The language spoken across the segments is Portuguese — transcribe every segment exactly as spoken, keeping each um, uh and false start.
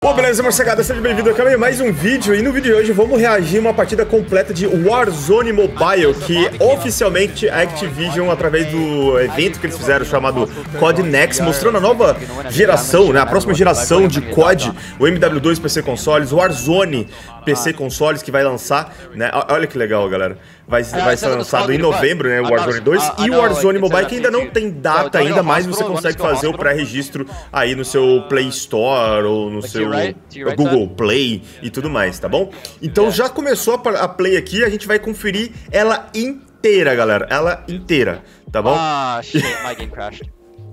Pô, beleza, moçada, seja bem-vindo aqui a mais um vídeo. E no vídeo de hoje vamos reagir a uma partida completa de Warzone Mobile, que oficialmente a Activision, através do evento que eles fizeram chamado C O D Next, mostrando a nova geração, né, a próxima geração de C O D, o M W dois P C Consoles, o Warzone P C Consoles que vai lançar, né? Olha que legal, galera. Vai, vai ser lançado em novembro, né, o Warzone dois, e o Warzone Mobile, que ainda não tem data ainda, mas você consegue fazer o pré-registro aí no seu Play Store ou no seu Google Play e tudo mais, tá bom? Então já começou a Play aqui, a gente vai conferir ela inteira, galera, ela inteira, tá bom? Ah, shit, my game crashed.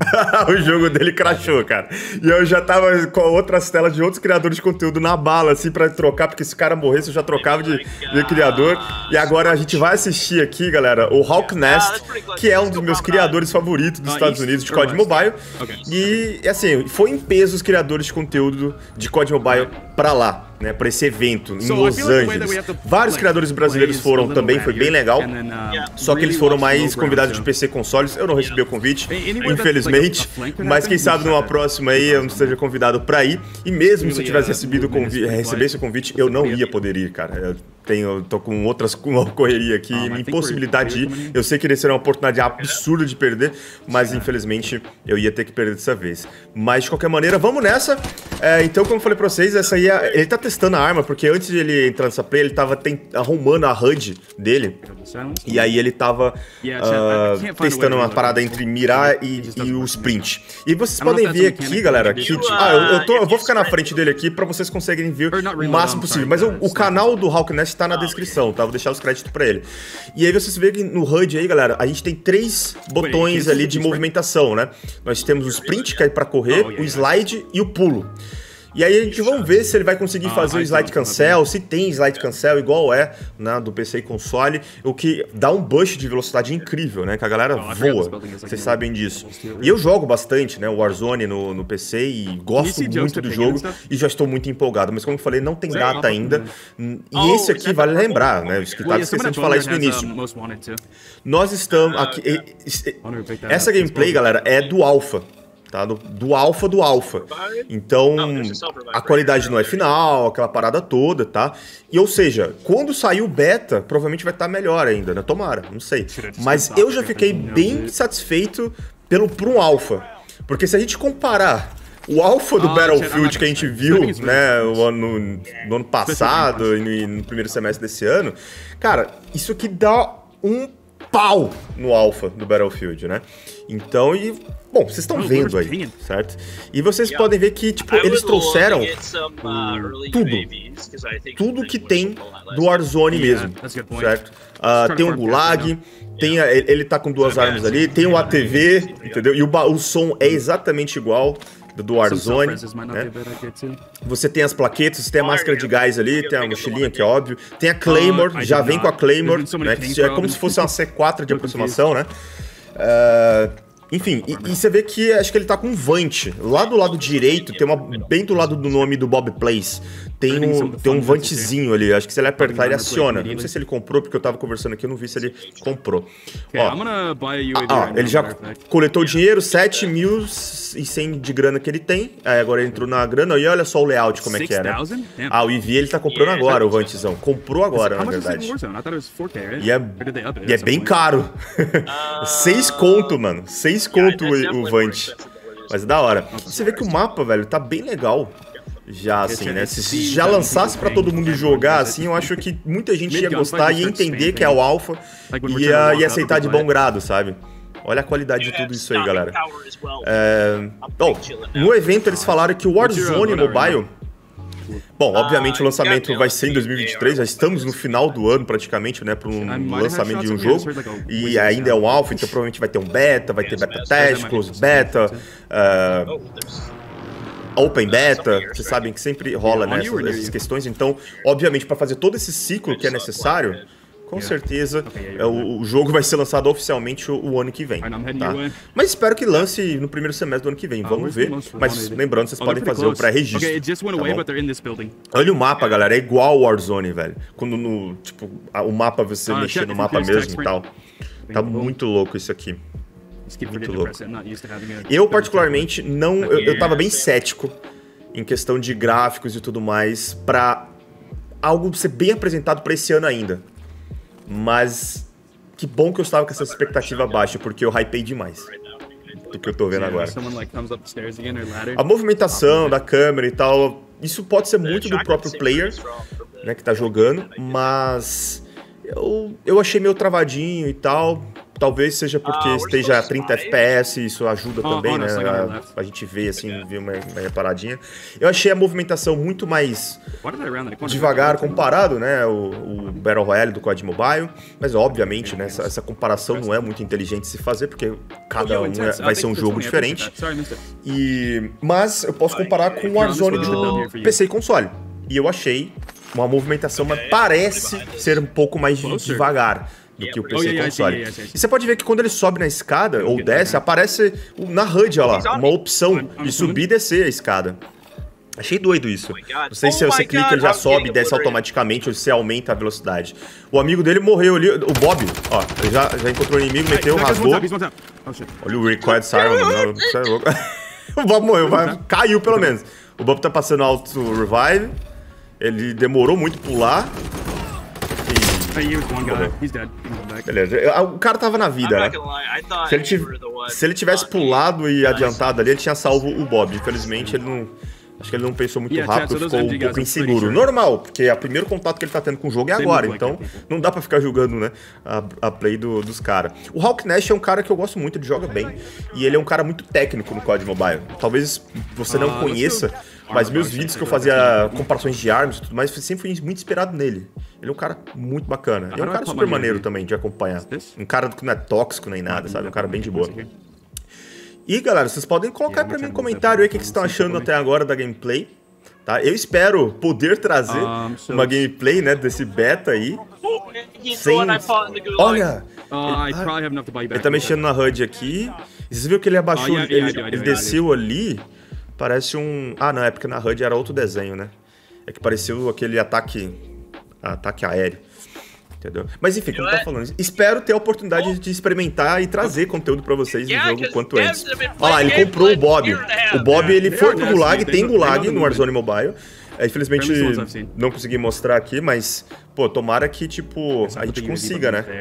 O jogo dele crashou, cara. E eu já tava com outras telas de outros criadores de conteúdo na bala, assim, pra trocar, porque se o cara morresse eu já trocava de, de criador. E agora a gente vai assistir aqui, galera, o Hawk Nest, que é um dos meus criadores favoritos dos Estados Unidos de C O D Mobile. E, assim, foi em peso os criadores de conteúdo de C O D Mobile pra lá, né, para esse evento em Los Angeles. Vários criadores brasileiros foram também, foi bem legal. Só que eles foram mais convidados de P C consoles. Eu não recebi o convite, infelizmente, mas quem sabe numa próxima aí eu não esteja convidado para ir. E mesmo se eu tivesse recebido o convite, recebesse o convite, eu não ia poder ir, cara. Eu tenho, eu tô com outras com uma correria aqui, uma impossibilidade de ir. Eu sei que seria uma oportunidade absurda de perder, mas infelizmente eu ia ter que perder dessa vez. Mas de qualquer maneira, vamos nessa. É, então, como eu falei pra vocês, essa aí é, ele tá testando a arma, porque antes de ele entrar nessa play, ele tava arrumando a H U D dele. E aí ele tava uh, testando uma parada entre mirar e, e o sprint. E vocês podem ver aqui, galera, que... Ah, eu, eu, tô, eu vou ficar na frente dele aqui pra vocês conseguirem ver o máximo possível. Mas o, o canal do Hawk Nest tá na descrição, tá? Vou deixar os créditos pra ele. E aí vocês veem que no H U D aí, galera, a gente tem três botões ali de movimentação, né? Nós temos o sprint, que é pra correr, o slide e o pulo. E aí a gente vai ver se ele vai conseguir fazer o slide cancel, se tem slide cancel igual é, né, do P C e console, o que dá um boost de velocidade incrível, né, que a galera voa, vocês sabem disso. E eu jogo bastante, né, o Warzone no, no P C e gosto muito do jogo e já estou muito empolgado, mas como eu falei, não tem data ainda. E esse aqui vale lembrar, né, eu estava esquecendo de falar isso no início. Nós estamos aqui, essa gameplay, galera, é do Alpha. Tá? Do, do alfa do alfa. Então, a qualidade não é final, aquela parada toda, tá? E, ou seja, quando sair o beta, provavelmente vai estar melhor ainda, né? Tomara, não sei. Mas eu já fiquei bem satisfeito pelo, por um alfa. Porque se a gente comparar o alfa do Battlefield que a gente viu, né, o ano, no ano passado e no, no primeiro semestre desse ano, cara, isso aqui dá um pau no alfa do Battlefield, né? Então, e... Bom, vocês estão vendo aí, certo? E vocês podem ver que, tipo, eles trouxeram o, tudo. Tudo que tem do Warzone mesmo, certo? Uh, tem um Gulag, tem a, ele tá com duas armas ali, tem o A T V, entendeu? E o, o som é exatamente igual do Warzone, né? Você tem as plaquetas, tem a máscara de gás ali, tem a mochilinha que é óbvio, tem a Claymore, já vem com a Claymore, né? Que é como se fosse uma C quatro de aproximação, né? Uh, Enfim, e, e você vê que acho que ele tá com um Vant. Lá do lado direito, tem uma, bem do lado do nome do Bob Plays, tem um, tem um Vantzinho ali. Acho que se ele apertar, ele aciona. Não sei se ele comprou, porque eu tava conversando aqui, eu não vi se ele comprou. Ó, ah, ele já coletou dinheiro, sete mil e cem de grana que ele tem. Aí agora ele entrou na grana. E olha só o layout como é que é, né? Ah, o E V ele tá comprando agora, o Vantzão. Comprou agora, na verdade. E é, e é bem caro. Seis conto, mano. Seis conto o, o Vant. Mas é da hora. Você vê que o mapa, velho, tá bem legal. Já, assim, né? Se já lançasse pra todo mundo jogar, assim, eu acho que muita gente ia gostar, ia entender que é o Alpha e ia, ia aceitar de bom grado, sabe? Olha a qualidade de tudo isso aí, galera. É... Bom, no evento eles falaram que o Warzone Mobile... Bom, obviamente o lançamento vai ser em dois mil e vinte e três, já estamos no final do ano praticamente, né, para um lançamento de um jogo, e ainda é um alpha, então provavelmente vai ter um beta, vai ter beta teste, close beta, uh, open beta, vocês sabem que sempre rola, né, essas, essas questões, então obviamente para fazer todo esse ciclo que é necessário, com certeza é, o, o jogo vai ser lançado oficialmente o, o ano que vem, tá? Mas espero que lance no primeiro semestre do ano que vem, vamos ver. Mas lembrando, vocês podem fazer o pré-registro, tá? Olha o mapa, galera, é igual o Warzone, velho. Quando no, tipo, o mapa, você mexer no mapa mesmo e tal. Tá muito louco isso aqui. Muito louco. Eu, particularmente, não... Eu, eu tava bem cético em questão de gráficos e tudo mais, pra algo ser bem apresentado pra esse ano ainda. Mas que bom que eu estava com essa expectativa baixa, porque eu hypei demais do que eu tô vendo agora. A movimentação da câmera e tal, isso pode ser muito do próprio player, né, que tá jogando, mas eu, eu achei meio travadinho e tal. Talvez seja porque uh, esteja a trinta F P S, isso ajuda oh, também, oh, né? A, a gente vê assim, yeah. vê uma, uma reparadinha. Eu achei a movimentação muito mais devagar comparado, né? O, o Battle Royale do C O D Mobile. Mas obviamente, né? Essa, essa comparação não é muito inteligente de se fazer, porque cada um é, vai ser um jogo diferente. E, mas eu posso comparar com o Warzone do P C e console. E eu achei uma movimentação, mas parece ser um pouco mais devagar do que o P C e console. E você pode ver que quando ele sobe na escada, ou desce, aparece na H U D, olha lá, uma opção de subir e descer a escada. Achei doido isso. Não sei se você clica, ele já sobe e desce automaticamente, ou se você aumenta a velocidade. O amigo dele morreu ali, o Bob, ó, ele já, já encontrou o inimigo, meteu, rasgou. Olha o Required Siren, o Bob morreu, caiu pelo menos. O Bob tá passando alto revive, ele demorou muito pular. Beleza, o cara tava na vida, né? Se ele, tiv se ele tivesse pulado e adiantado ali, ele tinha salvo o Bob. Infelizmente, ele não... Acho que ele não pensou muito rápido, ficou um pouco inseguro. Normal, porque o primeiro contato que ele tá tendo com o jogo é agora, então não dá pra ficar julgando, né, a, a play do, dos caras. O Hawk Nash é um cara que eu gosto muito, ele joga bem, e ele é um cara muito técnico no C O D Mobile. Talvez você não conheça, mas meus vídeos que eu fazia comparações de armas e tudo mais, sempre fui muito inspirado nele. Ele é um cara muito bacana. E é um cara super maneiro também de acompanhar. Um cara que não é tóxico nem nada, sabe? Um cara bem de boa. E galera, vocês podem colocar pra mim no comentário aí o que vocês estão achando até agora da gameplay, tá? Eu espero poder trazer uma gameplay, né, desse beta aí. Sem... Olha! Ele tá mexendo na H U D aqui. Vocês viram que ele abaixou, ele, ele desceu ali. Parece um... Ah, não, é porque na H U D era outro desenho, né? É que pareceu aquele ataque, ataque aéreo. Entendeu? Mas enfim, como eu tava falando, espero ter a oportunidade de experimentar e trazer conteúdo pra vocês no jogo quanto antes. Olha lá, ele comprou o Bob. O Bob, ele foi pro Gulag, tem Gulag no Warzone Mobile. É, infelizmente, não consegui mostrar aqui, mas, pô, tomara que, tipo, a gente consiga, né?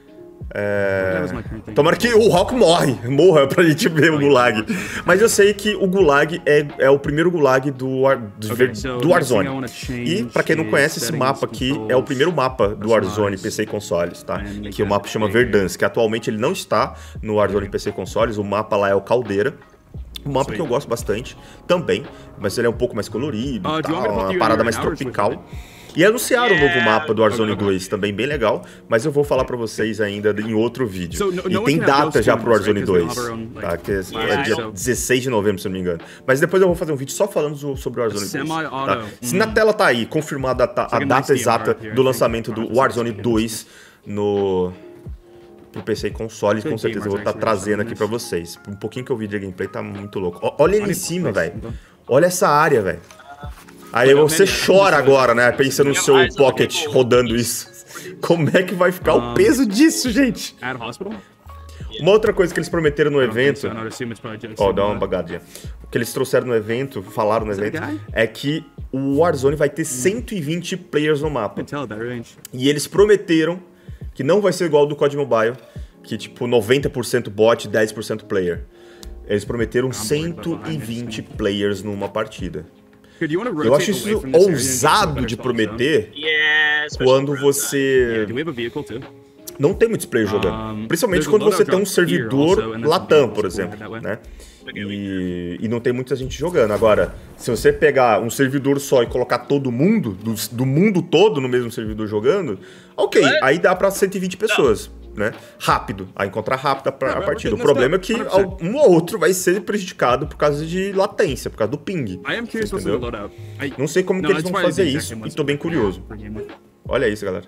É... Tomara que o Hawk morre, morra pra gente ver o Gulag. Mas eu sei que o Gulag é, é o primeiro Gulag do, do, do Warzone. E pra quem não conhece, esse mapa aqui é o primeiro mapa do Warzone P C e consoles, tá? Que o mapa chama Verdansk, que atualmente ele não está no Warzone P C e consoles. O mapa lá é o Caldeira. Um mapa que eu gosto bastante também, mas ele é um pouco mais colorido, uh, tal, uma parada mais tropical. E anunciaram o novo mapa do Warzone dois, também bem legal, mas eu vou falar pra vocês ainda em outro vídeo. E tem data já pro Warzone dois, tá? Que é dia dezesseis de novembro, se eu não me engano. Mas depois eu vou fazer um vídeo só falando sobre o Warzone dois, tá? Se na tela tá aí, confirmada a data, a data exata do lançamento do Warzone dois no... pro P C e consoles, com certeza eu vou estar trazendo aqui pra vocês. Um pouquinho que eu vi de gameplay tá muito louco. Olha ele em cima, velho. Olha essa área, velho. Aí você chora agora, né? Pensa no seu Pocket rodando isso. Como é que vai ficar o peso disso, gente? Uma outra coisa que eles prometeram no evento... Ó, dá uma bagadinha. O que eles trouxeram no evento, falaram no evento, é que o Warzone vai ter cento e vinte players no mapa. E eles prometeram que não vai ser igual ao do C O D Mobile, que tipo noventa por cento bot, dez por cento player. Eles prometeram cento e vinte players numa partida. Eu acho isso ousado de prometer quando você não tem muitos players jogando. Principalmente quando você tem um servidor Latam, por exemplo, né? E, e não tem muita gente jogando. Agora, se você pegar um servidor só e colocar todo mundo, do, do mundo todo no mesmo servidor jogando, ok, aí dá pra cento e vinte pessoas, né? Rápido, a encontrar rápido a, a partida. O problema é que um ou outro vai ser prejudicado por causa de latência, por causa do ping. Entendeu? Não sei como que eles vão fazer isso e tô bem curioso. Olha isso, galera.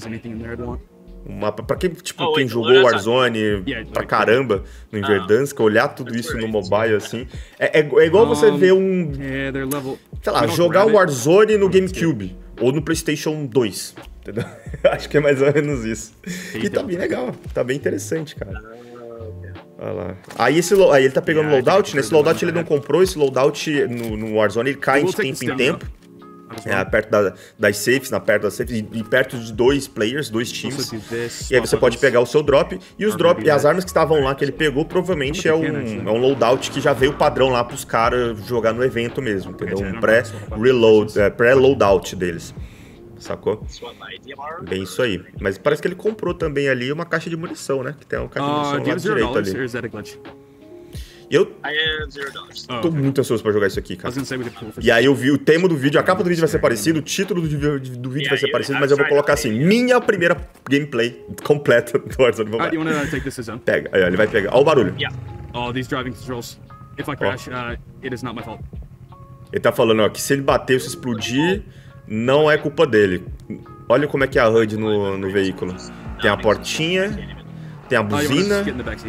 Um mapa, pra quem, tipo, oh, quem jogou Warzone pra caramba no Verdansk, olhar tudo isso no mobile, assim, é, é, é igual você ver um, sei lá, jogar o Warzone no GameCube ou no PlayStation dois, entendeu? Acho que é mais ou menos isso. E tá bem legal, tá bem interessante, cara. Olha lá. Aí, esse, lo- aí ele tá pegando Yeah, I think loadout, I né? Esse prefer the loadout one ele não that I had. comprou, esse loadout no, no Warzone ele cai We'll de take tempo the em stamina tempo. as É, well. perto da- das safes, na perto das safes, e, e perto de dois players, dois times. Also do this, E aí você swap pode weapons. pegar o seu drop. E os Or drop maybe e as that. armas que estavam lá que ele pegou, provavelmente é um, é um loadout que já veio padrão lá pros caras jogar no evento mesmo, entendeu? Um pré-reload, é, pré-loadout deles. Sacou? Bem isso aí. Mas parece que ele comprou também ali uma caixa de munição, né? Que tem uma caixa de Uh, munição do lá you have zero direito dollars, or ali. is that a glitch? E eu I have zero dollars. Oh, tô okay. muito ansioso pra jogar isso aqui, I cara. was gonna say we could pull for E aí eu vi o tema do vídeo, a capa do vídeo vai ser parecido, o título do, vídeo- do vídeo vai ser parecido, mas eu vou colocar assim, minha primeira gameplay completa do Warzone. Vamos Alright, you lá. wanna uh, take this as zone? Pega, aí ó, ele vai pegar. Ó o barulho. Yeah. Oh, these driving controls. If I crash, uh, it is not my fault. Ele tá falando, ó, que se ele bater ou se explodir, não é culpa dele. Olha como é que é a H U D no, no veículo. Tem a portinha, tem a Oh, you wanna just buzina. get in the backseat?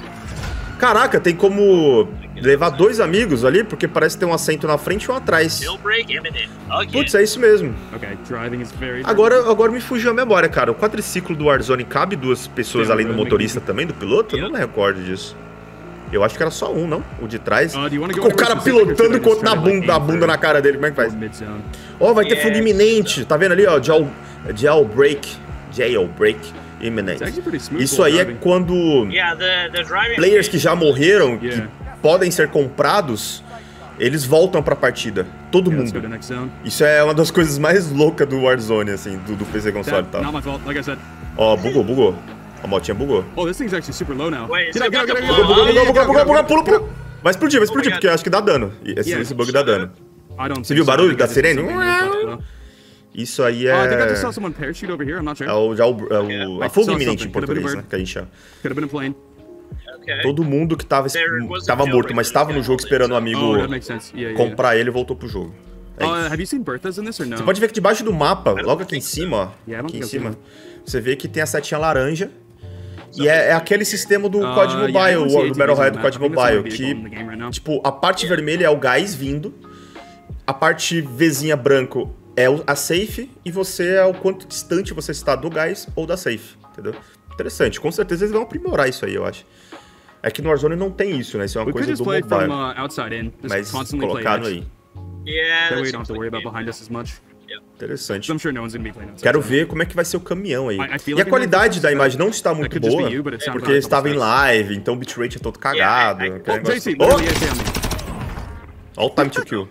Caraca, tem como levar dois amigos ali, porque parece ter um assento na frente e um atrás. Jailbreak imminent. Again. Putz, é isso mesmo. Okay, driving is very... Agora, agora me fugiu a memória, cara. O quadriciclo do Warzone cabe duas pessoas além do motorista também, do piloto? Eu não me recordo disso. Eu acho que era só um, não? O de trás. Uh, do you wanna go O cara anywhere specific, or should pilotando I enquanto just dá try to, like, bunda, a aim bunda for- na cara dele. Como é que for faz? mid-zone? Ó, vai ter Yeah. fuga iminente. Tá vendo ali, ó? Jail, jailbreak. Jailbreak imminent. It's actually pretty smooth Isso aí é driving. quando Yeah, the, the driving. players que já morreram, Yeah. que podem ser comprados, eles voltam pra partida. Todo Yeah, let's go to mundo. next zone. Isso é uma das coisas mais loucas do Warzone, assim, do, do P C console e That, tal. not my fault, like I said. Ó, bugou, bugou. A motinha bugou. Oh, this thing's actually super low now. Wait, Get so out, get out, get out, got get the out. Bugou, bugou, Yeah, bugou, yeah, bugou, yeah, bugou, yeah, bugou, pula, pula. Vai explodir, vai explodir, my porque eu acho que dá dano. Esse, Yeah. esse bug dá dano. I don't Você think viu o so. I barulho think da this is sirene? something really low. Isso aí Oh, I think I just saw é... someone parachute over here, I'm not sure. É o, já o, é o, a Like, fuga saw iminente em something. Could have been a português, né? bird. Que a gente chama. Could have been a plane. Okay. Todo mundo que tava, There was a tava morto, jailbreak mas tava no jogo esperando o amigo Oh, that makes sense. Yeah, yeah, yeah. comprar ele e voltou pro jogo. É Uh, isso. have you seen Bertha's in this or no? Você pode ver que debaixo do mapa, logo aqui em cima, ó, Yeah, I don't aqui em think I've cima, seen você vê que tem a setinha laranja. E é, é aquele sistema do C O D Uh, yeah, I Mobile, don't see o- A do T Vs Battle on Royale the do C O D map. I think that's the Mobile, only vehicle in the que, game right now. tipo, a parte vermelha é o gás vindo, a parte Vzinha branco é o- a safe, e você é o quanto distante você está do gás ou da safe, entendeu? Interessante, com certeza eles vão aprimorar isso aí, eu acho. É que no Warzone não tem isso, né? Isso é uma We could coisa just do play from mobile, uh, outside in. Just mas constantly play colocaram X. aí. Yeah. That way that you don't have to seems worry like about a behind us as much. Interessante. 'Cause I'm sure no one's gonna be playing outside. Quero so. ver como é que vai ser o caminhão aí. I- I feel E a like qualidade I'm da gonna- imagem não está muito could just boa, be you, but it sounds porque like estava em double live, então o bitrate é todo cagado. Yeah, I- I- aquele Oh, negócio- J C, Oh! literally A T on me. Olha o time to kill.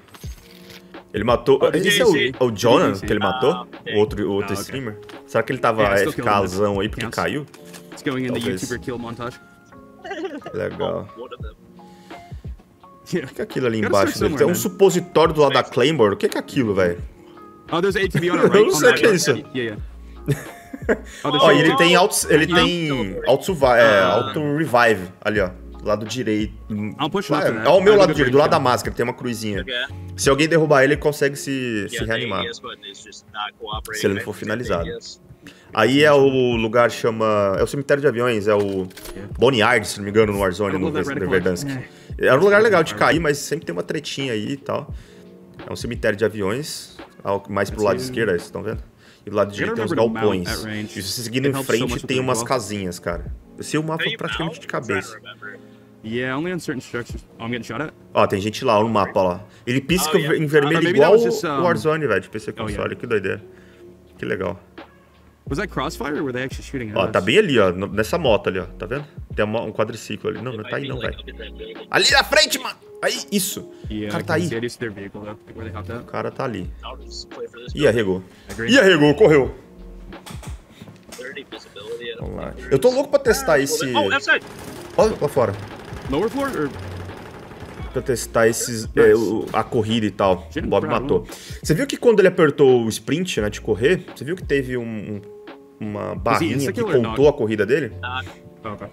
Ele matou... Oh, Esse é J C. o, o Jonah J C. que ele matou? Ah, O outro, o outro Ah, ok. streamer? Será que ele tava Yeah, still killing him. FKzão aí porque Counts. caiu? It's going in the Talvez. YouTuber kill montage. Legal. one of them. Yeah. O que é aquilo ali Gotta embaixo start dele? Tem um somewhere, supositório do lado da Claymore. O que é que é aquilo, velho? Oh, there's an A T V on our Eu right. não on sei that o que é right. isso. Yeah, yeah. Oh, there's Ó, a- e ele tem auto, ele Não. tem auto, survive, é, Ah. auto revive ali, ó, do lado direito. I'll push Ah, left to that. Ó, o meu I have a lado good direito, do lado da range máscara, tem uma cruzinha. Okay. Se alguém derrubar ele, ele consegue se, se Yeah, the reanimar. A S button is just not cooperating. Se ele não I for think finalizado. A S. Aí é o lugar chama, é o cemitério de aviões, é o Boneyard, se não me engano, no Warzone, I no love that reticle. Verdansk. É. É um lugar legal de cair, mas sempre tem uma tretinha aí e tal. É um cemitério de aviões, ao- mais pro lado esquerdo, aí, vocês estão vendo? E do lado direito tem uns remember to mount galpões. at range. E se você seguindo It em helps so frente, much tem with umas the casinhas, cara. Eu sei o mapa How you praticamente de mount? I'm trying to cabeça. remember. Yeah, only on certain structures. Oh, I'm getting shot at? Ó, tem gente lá no mapa, ó lá. Ele pisca Oh, yeah. em vermelho Ah, maybe igual that was just, o um, Warzone, velho, de P C Oh, console. yeah. Que doideira. Que legal. Was that crossfire or were they actually shooting at Ó, us? tá bem ali, ó, no- nessa moto ali, ó. Tá vendo? Tem uma- um quadriciclo ali. Não, não tá aí não, velho. Ali na frente, mano! Aí, isso! Yeah, O cara I tá can aí. see. I do see their vehicle though, like where they hopped O out. cara tá ali. I'll just play for this Ih, arregou. Agree. Ih, arregou, correu. thirty visibility. I don't Vamos lá. think there Eu tô is. louco pra testar esse... Oh, outside. Olha lá fora. Lower floor or Pra testar esses, é, o- a corrida e tal. O Gente, Bob bravo. matou. Você viu que quando ele apertou o sprint, né, de correr, você viu que teve um, um- uma barrinha que insta-kill or contou a corrida dele? Not oh, okay.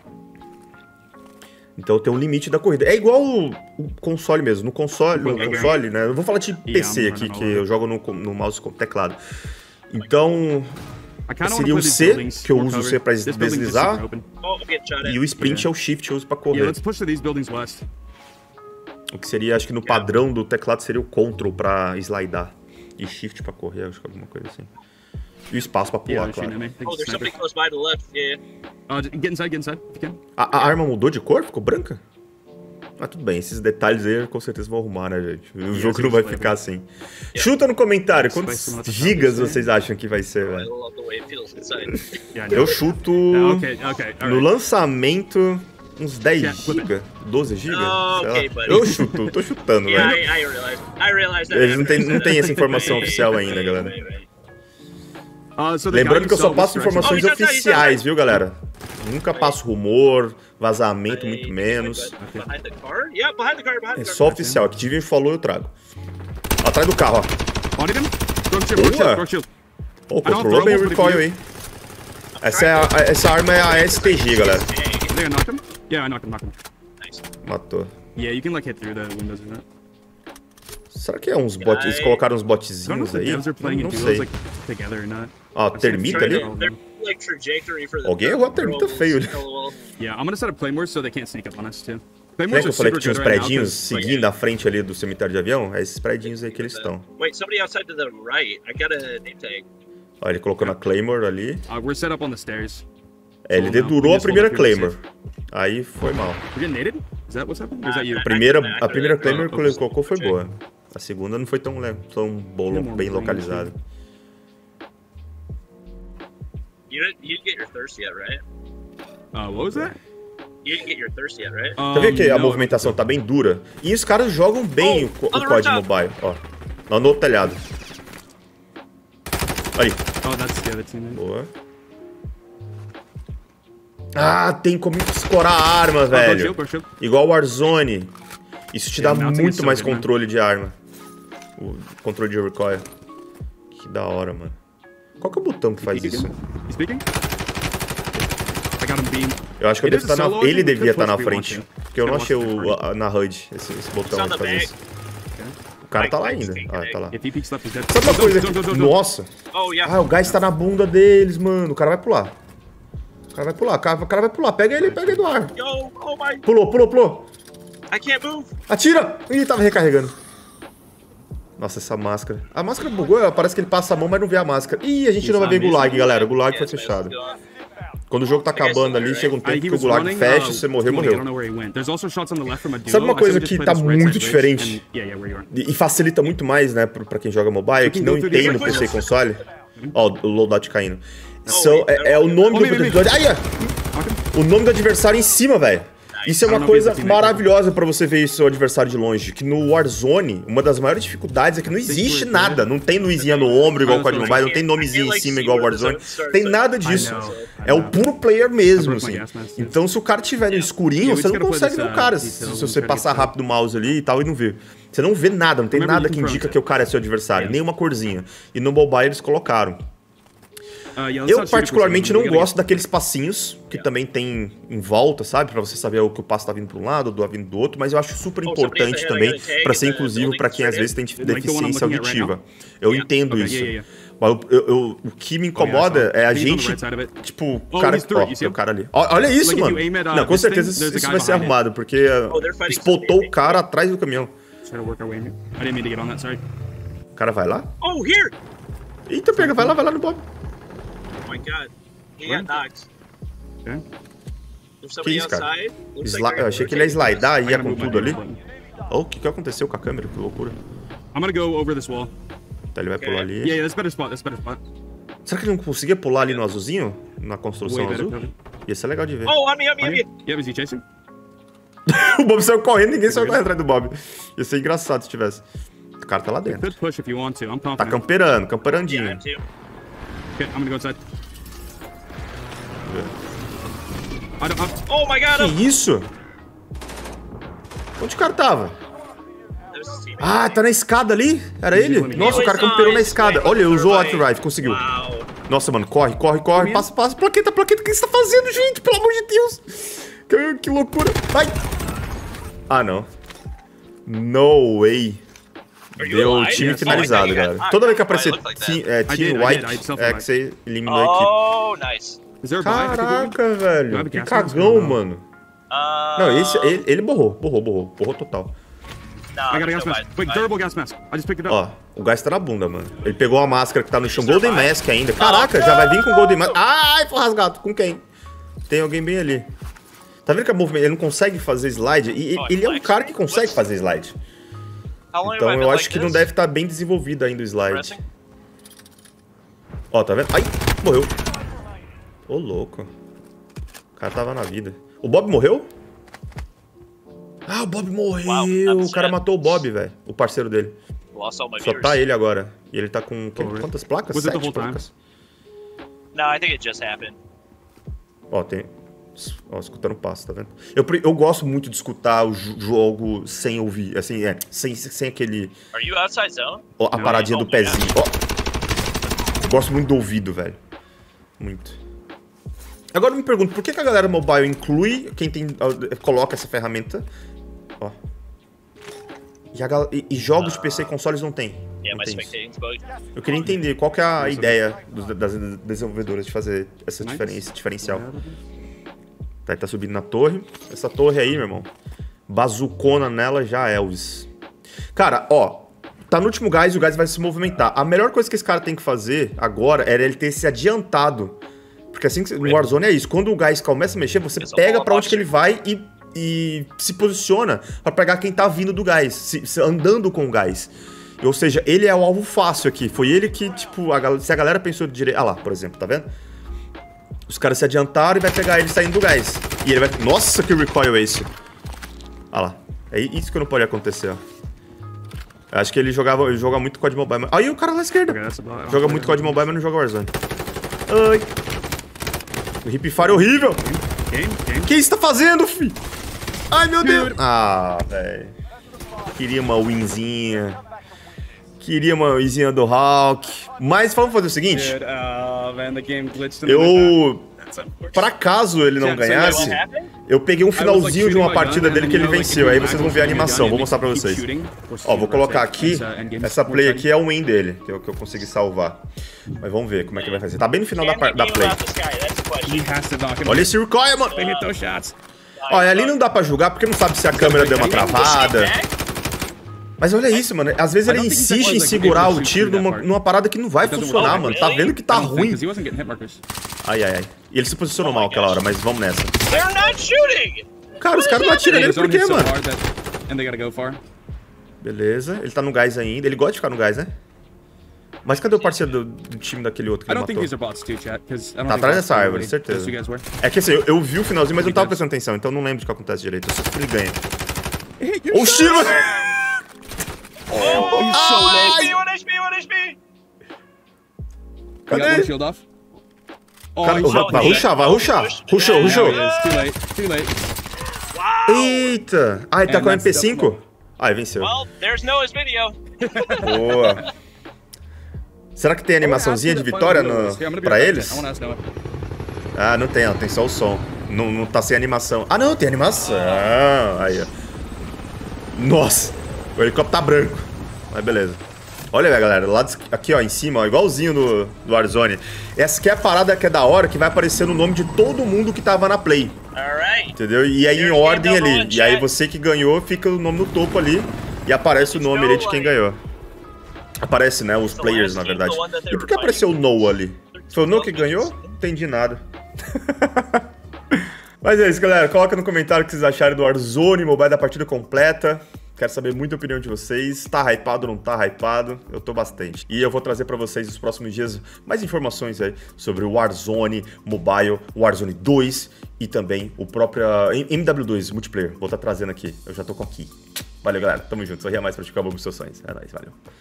Então tem um limite da corrida. É igual o, o console mesmo. No console, no console, né? Eu vou falar de P C I'm aqui, running que all eu jogo no, no mouse com teclado. Então, I kinda wanna seria o play these C, buildings que eu more uso o covered. C pra This building's just deslizar, super open. Oh, I'm getting shot at. e o sprint Yeah. é o shift que eu uso pra Yeah, correr. let's push to these buildings west. O que seria, acho que no padrão do teclado seria o control pra slidar. E shift pra correr, acho que alguma coisa assim. E o espaço pra Yeah, pular, they're shooting claro. at me. I think Oh, it's a there's somebody sniper. close by to the left. Yeah. Uh, j- get inside, get inside, if you can. A, a arma mudou de cor? Ficou branca? Ah, tudo bem. Esses detalhes aí com certeza vão arrumar, né, gente? O jogo não vai ficar assim. Chuta no comentário quantos gigas vocês acham que vai ser, I velho. love the way it feels inside. Yeah, I know. Eu chuto Yeah, okay, okay, no alright. lançamento uns dez Yeah, flip it. gigas, doze gigas. Oh, sei lá. okay, buddy. Eu chuto, tô chutando, Yeah, velho. I, I realized. I realized that. Eles não after têm- you não said têm that. essa informação Wait, oficial wait, ainda, wait, galera. wait, wait. Uh, so the guy Lembrando who que eu só saw passo this direction- informações Oh, he's outside, he's oficiais, outside. viu, galera? Nunca passo rumor, vazamento, muito menos. Behind the car? Yeah, behind the car, behind É the car. só oficial. O que Divin falou, eu trago. Atrás do carro, ó. Spotted him. Broke shield, broke Boa. shield, broke shield. Oh, I don't controlou bem o throw, but recoil aí. Essa, é a- essa arma é a S T G, galera. I think I knocked him. Yeah, I knocked him, knocked him. Nice. Matou. Yeah, you can like hit through the windows and that. Será que é uns bots? Eles colocaram uns I don't know if botzinhos the aí? devs are playing Não in duos sei. like together or not. Ó, termita ali? They're, they're like trajectory for the Alguém errou a termita rolls, feio ali. LOL. Yeah, I'm gonna set up claymores so they can't sneak up on us too. Lembra Claymores que are eu falei que super tinha uns good right now predinhos 'cause- seguindo à frente ali do cemitério de avião? É esses predinhos aí que eles estão. Wait, somebody outside to the right. I got a name tag. Ó, ele colocou na Claymore ali. Uh, we're set up on the stairs. É, ele Oh, não. dedurou a Just hold primeira up here, Claymore. Aí foi mal. We're getting naded? Is that what's happening? Or is that you? Uh, A primeira, I- I- a primeira I- Claymore que ele Oops. colocou foi boa. A segunda não foi tão, le- tão bom, Tem um bem range, localizada. You didn't, you didn't get your thirst yet, right? Uh, what was that? You didn't get your thirst yet, right? Tá vendo que a Um, no, movimentação tá bem dura? E os caras jogam bem Oh, o, co- o on the C O D rooftop. Mobile, ó. Lá no outro telhado. Ali. Oh, that's the other team. then. Boa. Ah, tem como escorar a arma, Oh, go velho. shield, go shield. Igual Warzone. Isso te dá Yeah, mounting is muito so mais good, man. controle de arma. O controle de recoil. Que da hora, mano. Qual que é o botão que faz You isso? You speaking? I got him beam. Eu acho que eu It devo is a estar na... solo, I Ele think we devia could estar na push if we frente. want to. Porque eu não Gotta achei watch o, the a- na H U D esse, esse botão It's on de the fazer back. isso. O cara tá lá ainda. Like, Ah, tá lá. If he peeks left, he's dead. Sabe uma Don't, coisa don't, don't, que... don't, don't. Nossa! Oh, yeah. Ah, o gás tá na bunda deles, mano. O cara vai pular. O cara vai pular, o cara, o cara vai pular. Pega ele, pega ele do ar. Yo, oh my. Pulou, pulou, pulou. I can't move. Atira! Ih, tava recarregando. Nossa, essa máscara. A máscara bugou, parece que ele passa a mão, mas não vê a máscara. Ih, a gente não vai ver Gulag, galera. O Gulag foi Yes, man, fechado. let's go. Quando o jogo tá acabando ali, chega um Uh, tempo he que o was Gulag running, fecha, uh, você morreu, I don't know morreu. where he went. There's also shots on the left from a duo. Sabe uma I said coisa we just que play tá this right muito side diferente? bridge, and- Yeah, yeah, where you are. E e facilita muito mais, né, pra pra quem joga mobile, que não entende no P C e console. Ó, o loadout caindo. São, é, é o nome do adversário. Ai, é. O nome do adversário em cima, velho. Isso é uma coisa maravilhosa pra você ver seu adversário de longe. Que no Warzone, uma das maiores dificuldades é que não existe nada. Não tem luzinha no ombro igual o C O D Mobile, não tem nomezinho em cima igual o Warzone. Tem nada disso. É o puro player mesmo, assim. Então se o cara tiver no escurinho, você não consegue ver o cara. Se se você passar rápido o mouse ali e tal e não vê. Você não vê nada, não tem nada que indica que o cara é seu adversário. Nem uma corzinha. E no mobile eles colocaram. Uh, yeah, let's Eu not shoot particularmente if não we're gonna gosto daqueles passinhos que também tem em volta, sabe? Pra você saber o que o passo tá vindo pra um lado, o do vindo do outro, mas eu acho super Oh, importante somebody também had a tag pra ser in the inclusivo building pra quem às straight vezes tem Like the one I'm deficiência looking at right auditiva. now? Eu Yeah. entendo Okay, isso. yeah, yeah, Mas eu- eu- eu- o que me incomoda Oh, yeah, é a he's on the gente, right side of it. tipo, Oh, o cara... he's through Ó, it, you see tem o him? cara ali. Ó, olha isso, Like, if mano. you aim at, uh, Não, com this certeza thing, isso, there's a isso guy vai ser behind it. arrumado, porque uh, Oh, they're fighting espotou somebody. o cara atrás do caminhão. Try to work our way in here. I didn't mean to get on that, sorry. O cara vai lá? Oh, here. Eita, pega, vai lá, vai lá no Bob. Oh my god. He Where? got knocked. Okay. There's somebody isso, cara? outside. Looks Sli- like Eu achei que ele ia slidar, I ia gotta com move my tudo ali. button. Oh, o que que aconteceu com a câmera? Que loucura. I'm gonna go over this wall. Então ele vai pular ali. Yeah, yeah, that's a better spot, that's a better spot. Será que ele não conseguia pular ali no azulzinho? Na construção Way better, azul? Kevin. Ia ser legal de ver. Oh, on me, on me, on me. Yeah, was he chasing? O Bob saiu correndo, ninguém saiu correndo atrás do Bob. Ia ser engraçado se tivesse. O cara tá lá dentro. Could push if you want to, I'm Tá confident. camperando, Yeah, camperandinho. him too. Okay, I'm gonna go inside. I don't, I'm, Oh my god. Que isso? Onde o cara tava? That was his teammate. Ah, tá na escada ali? Era ele? Nossa, o cara camperou na escada. Olha, usou o Outright, conseguiu. Wow. Nossa, mano, corre, corre, corre. Passa, passa. Plaqueta, plaqueta, o que você tá fazendo, gente? Pelo amor de Deus. Que, que loucura. Vai. Ah, não. No way. Are you Deu alive? time Yes. finalizado, Oh my God, you galera. got- Toda vez que Why it aparecer looked like that? ti- é, I Team did, I did, I White, self-revived. é que você eliminou a equipe. Oh, nice. is there a buy? I think we would- Caraca, velho. Grab Que gas mask? cagão, Não. mano. Uh, Não, esse, ele, ele borrou, borrou, borrou. Borrou total. Nah, I got a there's gas no mask. buy- Wait, buy- durable gas mask. I just picked it up. Ó, o gás tá na bunda, mano. Ele pegou a máscara que tá no chão. Golden Mask ainda. Caraca, já vai vir com Golden Mask. Ai, foi rasgado. Com quem? Tem alguém bem ali. Tá vendo que a movimento, ele não consegue fazer slide? E e- ele é um cara que consegue fazer slide. How long have I Então been eu like acho que não this? deve estar bem desenvolvido ainda o slide. Pressing? Ó, tá vendo? Ai, morreu. Ô, louco. O cara tava na vida. O Bob morreu? Ah, o Bob morreu. Wow, O cara that's matou o Bob, velho. O parceiro dele. Lost all my Só viewers. tá ele agora. E ele tá com... que- quantas placas? Was it the Sete whole time? placas. No, I think it just happened. Ó, tem... Ó, escutando passo, tá vendo? Eu, pre- eu gosto muito de escutar o jo- jogo sem ouvir. Assim, é. Sem, sem aquele... Are you outside zone? Ó, a Não, paradinha não, do pezinho. Ó. Eu gosto muito do ouvido, velho. Muito. Agora eu me pergunto, por que, que a galera mobile inclui quem tem... coloca essa ferramenta? Ó. E, a gal- e- e jogos de P C e consoles não tem. Yeah, Não my tem isso. spectating's bugged. Eu queria entender qual que é a ideia dos- das desenvolvedoras de fazer essa Nice. diferen- esse diferencial. Tá, ele tá subindo na torre. Essa torre aí, meu irmão. Bazucona nela já, Elvis. Cara, ó. Tá no último gás e o gás vai se movimentar. A melhor coisa que esse cara tem que fazer agora era ele ter se adiantado. Porque assim, que- no Warzone é isso. Quando o gás começa a mexer, você pega pra onde que ele vai e, e se posiciona pra pegar quem tá vindo do gás. Se, se- andando com o gás. Ou seja, ele é o alvo fácil aqui. Foi ele que, tipo, a gal- se a galera pensou direito... Ah lá, por exemplo, tá vendo? Os caras se adiantaram e vai pegar ele saindo do gás. E ele vai... Nossa, que recoil é esse? Ah lá. É isso que não pode acontecer, ó. Eu acho que ele jogava, ele joga muito C O D Mobile. Mas... Aí o cara lá à esquerda. Okay, that's about it. Joga muito C O D Mobile, mas não joga Warzone. Ai. O Hip Fire é horrível. Game, game. O que você tá fazendo, fi? Ai, meu Deus. Ah, velho. Queria uma winzinha. Queria uma winzinha do Hawk. Mas vamos fazer o seguinte. Dude, oh man, the game glitched in the back. Eu... That's unfortunate. Pra caso ele não Yeah, so ganhasse, What happened? eu peguei um finalzinho de uma partida dele que ele venceu. Aí vocês vão ver a animação. Vou mostrar pra vocês. Ó, vou colocar aqui. Essa play aqui é um win dele, que eu, que eu consegui salvar. Mas vamos ver como é que vai fazer. Tá bem no final da, Can par- we da beam play. out this guy? That's the question. He has to knock him. Olha esse recoil, mano. They hit those shots. Olha, ali não dá pra julgar porque não sabe se a câmera deu uma travada. Mas olha isso, mano. Às vezes ele insiste em segurar o tiro numa, numa parada que não vai funcionar, mano. Tá vendo que tá I don't think, ruim. 'cause he wasn't getting hit markers. Ai, ai, ai. E ele se posicionou mal aquela hora, mas vamos nessa. They're not shooting! Cara, os caras não atiram nele His por zone quê, hit so mano? hard that- and they gotta go far. Beleza. Ele tá no gás ainda. Ele gosta de ficar no gás, né? Mas cadê o parceiro do, do time daquele outro que I ele don't think matou? these are bots too, chat, 'cause I don't Tá think atrás bots dessa are árvore, really- certeza. those you guys were. É que assim, eu, eu vi o finalzinho, mas eu não tava prestando atenção, então eu não lembro do que acontece direito. Eu só sei que ele ganha. Hey, Oh, shit! Oh, He's so low. H P, one H P, one H P! He got Cadê? one shield off. Oh, Cara, he's vai, shot vai me. rushar, vai rushar. Rushou, There rushou. he is. Too late. Too late. Eita! Ah, ele tá And com a that's M P cinco? double. Ah, ele venceu. Well, there's Noah's video. Boa. Será que tem animaçãozinha de vitória no, pra eles? I wanna ask Noah. Ah, não tem, ó, tem só o som. Não, não tá sem animação. Ah, não, tem animação. Aí, ó. Nossa, o helicóptero tá branco. Mas beleza. Olha, galera, lá de- aqui, ó, em cima, ó, igualzinho do, do Warzone. Essa aqui é a parada que é da hora, que vai aparecer o nome de todo mundo que tava na play. Alright. Entendeu? E aí em There's ordem game number ali. one, E aí chat. você que ganhou, fica o nome no topo ali. E aparece o nome ali de quem ganhou. Aparece, né? Os players, na verdade. E por que apareceu o Noah ali? Foi o Noah que ganhou? Não entendi nada. Mas é isso, galera. Coloca no comentário o que vocês acharam do Warzone Mobile da partida completa. Quero saber muita opinião de vocês. Tá hypado ou não tá hypado? Eu tô bastante. E eu vou trazer pra vocês nos próximos dias mais informações aí sobre o Warzone Mobile, Warzone dois e também o próprio M W dois Multiplayer. Vou estar trazendo aqui. Eu já tô com aqui. Valeu, galera. Tamo junto. Sorria mais pra ficar bom com seus sonhos. É nóis, valeu.